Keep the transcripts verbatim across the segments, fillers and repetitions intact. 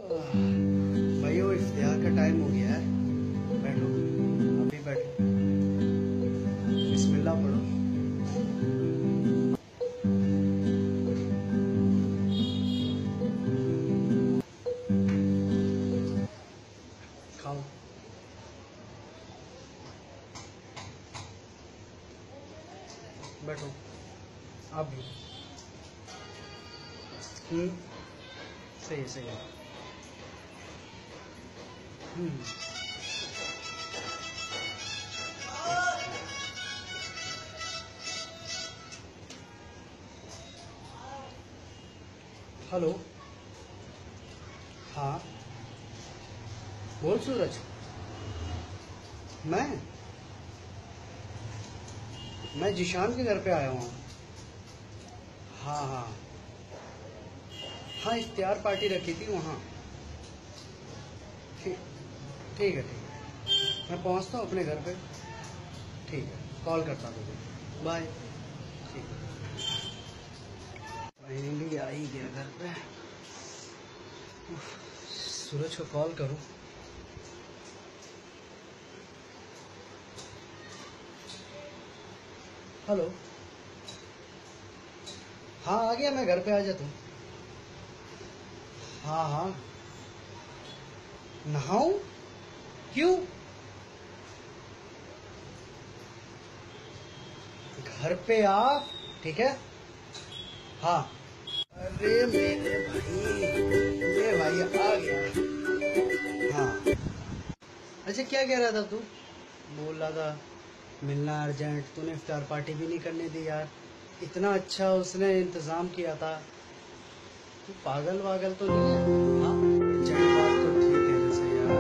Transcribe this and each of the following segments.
भाइयों, इफ्तियार का टाइम हो गया है। बैठो, अभी बैठो, बिस्मिल्लाह पढ़ो। खाओ। बैठो, आप भी। हम्म सही है, सही है। हम्म हेलो। हाँ, बोल सूरज। मैं मैं जिशान के घर पे आया हूँ। हाँ हाँ हाँ, इफ्तियार पार्टी रखी थी वहाँ। ठीक ठीक है, ठीक है। मैं पहुँचता हूँ अपने घर पे। ठीक है, कॉल करता हूँ तुझे। बाय। ठीक है। फाइनली आ ही गया घर पे। सूरज को कॉल करूँ। हेलो। हाँ, आ गया मैं घर पे। आ जा तू। हाँ हाँ, नहाऊं? क्यों? घर पे आ, ठीक है। हाँ। अरे मेरे भाई, ये भाई आ गया। हाँ, अच्छा क्या कह रहा था तू? बोल रहा था मिलना अर्जेंट। तूने इफ्तार पार्टी भी नहीं करने दी यार। इतना अच्छा उसने इंतजाम किया था। तू पागल वागल तो नहीं है? हाँ, अर्जेंट बात तो ठीक है वैसे यार।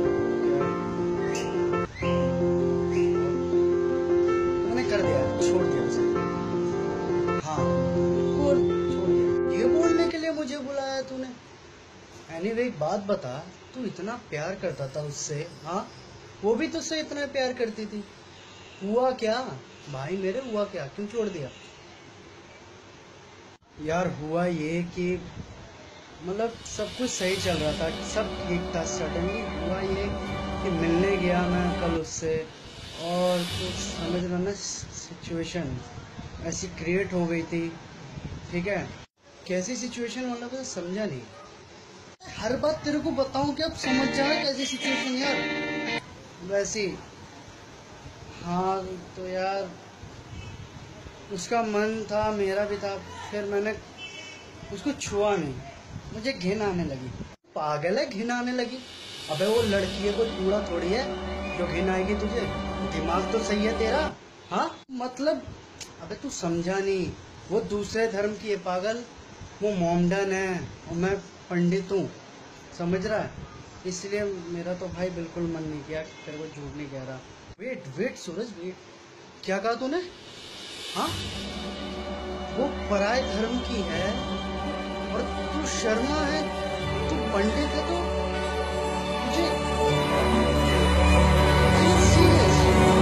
मैंने कर दिया, छोड़ दिया उसे। हाँ, बिल्कुल छोड़ दिया। ये बोलने के लिए मुझे बुलाया तूने? एनीवे, एक बात बता, तू इतना प्यार करता था उससे, हाँ? वो भी तुझसे इतना प्यार करती थी। हुआ क्या भाई मेरे, हुआ क्या? क्यों छोड़ दिया? यार हुआ ये कि मतलब सब कुछ सही चल रहा था, सब ठीक था। सडनली हुआ ये कि मिलने गया मैं कल उससे, और कुछ समझ रहा ना, सिचुएशन ऐसी क्रिएट हो गई थी। ठीक है, कैसी सिचुएशन मतलब तो समझा नहीं। हर बात तेरे को बताऊं क्या? अब समझ जा कैसी सिचुएशन यार। वैसी, हाँ तो यार उसका मन था, मेरा भी था। फिर मैंने उसको छुआ नहीं, मुझे घिन आने लगी। पागल है, घिन आने लगी? अबे वो लड़की है, कोई कूड़ा थोड़ी है जो घिन आएगी तुझे। दिमाग तो सही है तेरा? हाँ मतलब, अबे तू समझा नहीं। वो दूसरे धर्म की है पागल। वो मोमडन है और मैं पंडित हूँ, समझ रहा है? इसलिए मेरा तो भाई बिल्कुल मन नहीं किया। तेरे को झूठ नहीं कह रहा। Wait wait Suraj, wait. क्या कहा तूने? हाँ, वो पराये धर्म की है और तू शर्मा है, तू पंडित है, तो मुझे सीरियस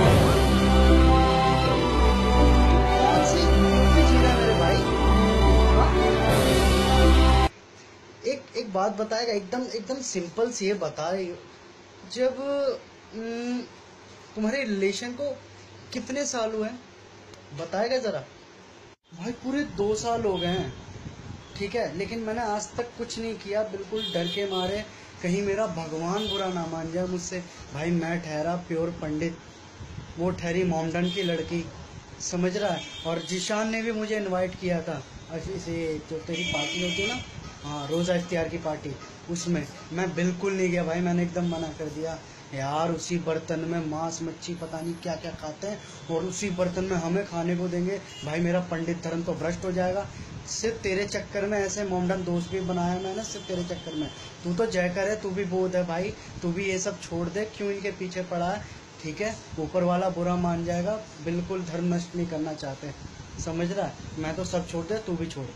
कौन सी जीना मेरे भाई? हाँ? एक एक बात बताएगा, एकदम एकदम सिंपल सी है, बता। जब न, तुम्हारे रिलेशन को कितने साल हुए हैं, बताएगा जरा? भाई पूरे दो साल हो गए हैं, ठीक है। लेकिन मैंने आज तक कुछ नहीं किया, बिल्कुल डर के मारे कहीं मेरा भगवान बुरा ना मान जाए मुझसे। भाई मैं ठहरा प्योर पंडित, वो ठहरी मोमडन की लड़की, समझ रहा है? और जिशान ने भी मुझे इनवाइट किया था, ऐसे जो तेरी पार्टी होती है ना, हाँ, रोज़ा इफ्तियार की पार्टी, उसमें मैं बिल्कुल नहीं गया भाई। मैंने एकदम मना कर दिया यार। उसी बर्तन में मांस मच्छी पता नहीं क्या क्या खाते हैं, और उसी बर्तन में हमें खाने को देंगे। भाई मेरा पंडित धर्म तो भ्रष्ट हो जाएगा। सिर्फ तेरे चक्कर में ऐसे मोमडन दोस्त भी बनाया मैंने, सिर्फ तेरे चक्कर में। तू तो जयकर है, तू भी बोध है भाई, तू भी ये सब छोड़ दे। क्यों इनके पीछे पड़ा है? ठीक है, ऊपर वाला बुरा मान जाएगा। बिल्कुल धर्म नष्ट नहीं करना चाहते, समझ रहा है? मैं तो सब छोड़ दे, तू भी छोड़।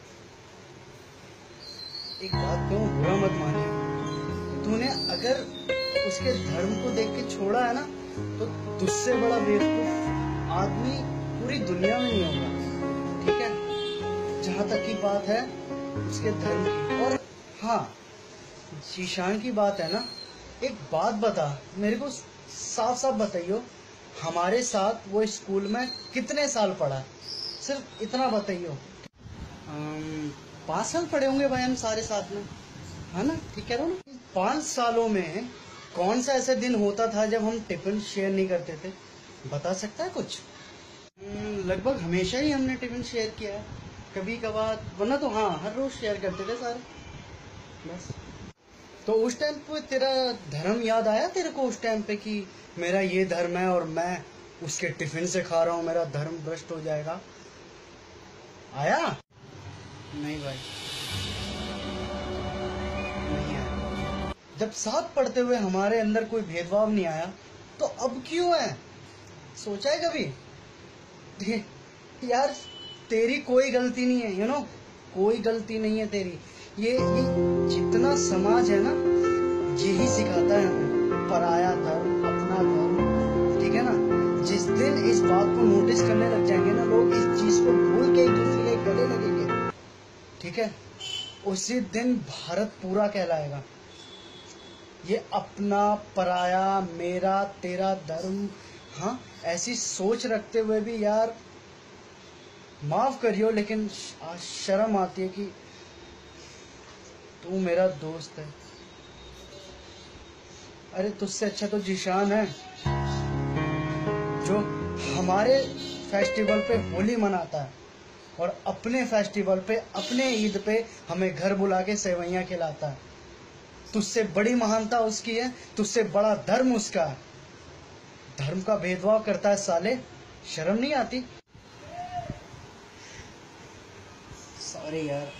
एक बात कहूँ, बुरा मत मानिए, तूने अगर उसके धर्म को देख के छोड़ा है ना, तो तुझसे बड़ा बेवकूफ आदमी पूरी दुनिया में नहीं होगा, ठीक है? जहाँ तक की बात है उसके धर्म की। और हाँ, शीशान की बात है ना, एक बात बता मेरे को, साफ साफ बताइयो, हमारे साथ वो स्कूल में कितने साल पढ़ा? सिर्फ इतना बताइयो। अम, पाँच साल पढ़े होंगे भाई हम सारे साथ में, है ना? ठीक कह रहा हूँ ना? पाँच सालों में कौन सा ऐसा दिन होता था जब हम टिफिन शेयर नहीं करते थे? बता सकता है कुछ? अम, लगभग हमेशा ही हमने टिफिन शेयर किया है, कभी कभार, वरना तो हाँ हर रोज शेयर करते थे सारे, बस। तो उस टाइम पे तेरा धर्म याद आया तेरे को उस टाइम पे कि मेरा ये धर्म है और मैं उसके टिफिन से खा रहा हूँ, मेरा धर्म भ्रष्ट हो जाएगा? आया? नहीं भाई, नहीं आया। जब साथ पढ़ते हुए हमारे अंदर कोई भेदभाव नहीं आया तो अब क्यों है? सोचा है कभी? यार तेरी कोई गलती नहीं है, यू नो, कोई गलती नहीं है तेरी। ये, ये जितना समाज है ना, यही सिखाता है हमें, पराया धर्म अपना धर्म, ठीक है ना? जिस दिन इस बात को नोटिस करने लग जाएंगे ना लोग, इस चीज को भूल के एक दूसरे के गले लगेंगे, ठीक है? उसी दिन भारत पूरा कहलाएगा। ये अपना पराया, मेरा तेरा धर्म, हाँ, ऐसी सोच रखते हुए भी यार माफ करियो, लेकिन शर्म आती है कि तू मेरा दोस्त है। अरे तुझसे अच्छा तो जीशान है, जो हमारे फेस्टिवल पे होली मनाता है और अपने फेस्टिवल पे, अपने ईद पे हमें घर बुला के सेवैयां खिलाता है। तुझसे बड़ी महानता उसकी है, तुझसे बड़ा धर्म उसका है। धर्म का भेदभाव करता है साले, शर्म नहीं आती? सॉरी यार।